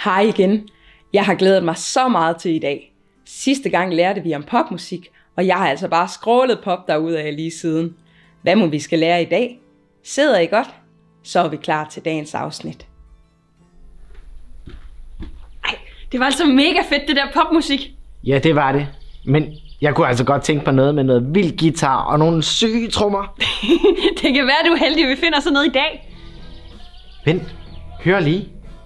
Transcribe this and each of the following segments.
Hej igen. Jeg har glædet mig så meget til i dag. Sidste gang lærte vi om popmusik, og jeg har altså bare scrollet pop derudad lige siden. Hvad må vi skal lære i dag? Sidder I godt? Så er vi klar til dagens afsnit. Ej, det var altså mega fedt, det der popmusik. Ja, det var det. Men jeg kunne altså godt tænke på noget med noget vild guitar og nogle syge trommer. Det kan være, at du er heldig, at vi finder sådan noget i dag. Vent, hør lige.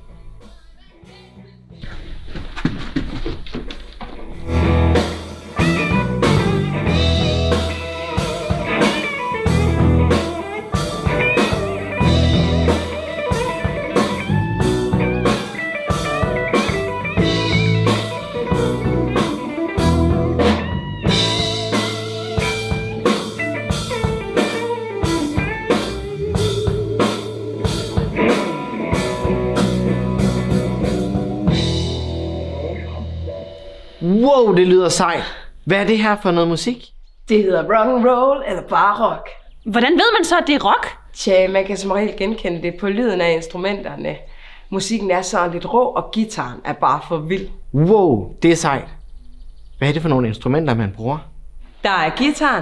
Wow, det lyder sejt. Hvad er det her for noget musik? Det hedder rock and roll eller bare rock. Hvordan ved man så, at det er rock? Tja, man kan som regel genkende det på lyden af instrumenterne. Musikken er sådan lidt rå, og guitaren er bare for vild. Wow, det er sejt. Hvad er det for nogle instrumenter, man bruger? Der er guitaren.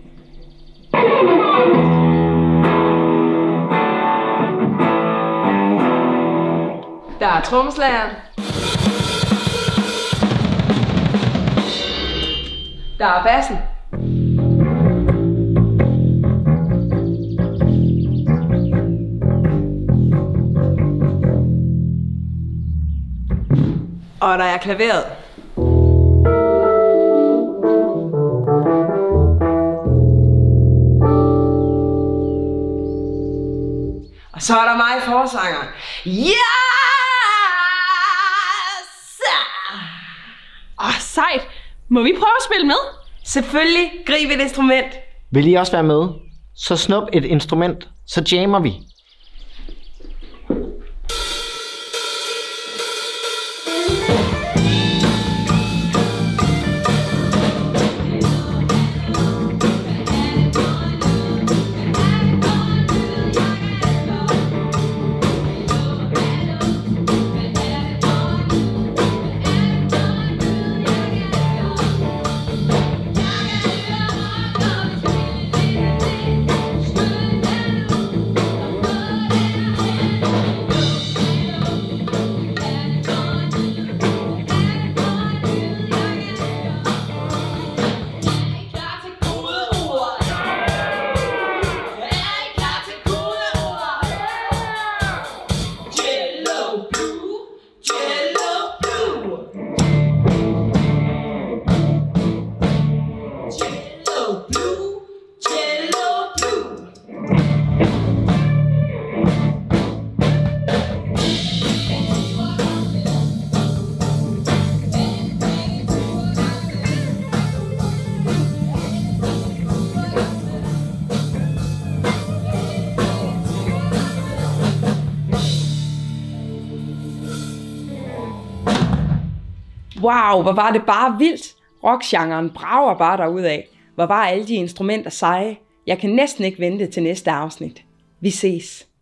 Der er trommeslageren. Der er bassen. Og der er klaveret. Og så er der mig, forsangeren. Yes! Sejt. Må vi prøve at spille med? Selvfølgelig, grib et instrument. Vil I også være med? Så snup et instrument, så jammer vi. Wow, hvor var det bare vildt. Rockgenren brager bare derudad. Hvor var alle de instrumenter seje. Jeg kan næsten ikke vente til næste afsnit. Vi ses.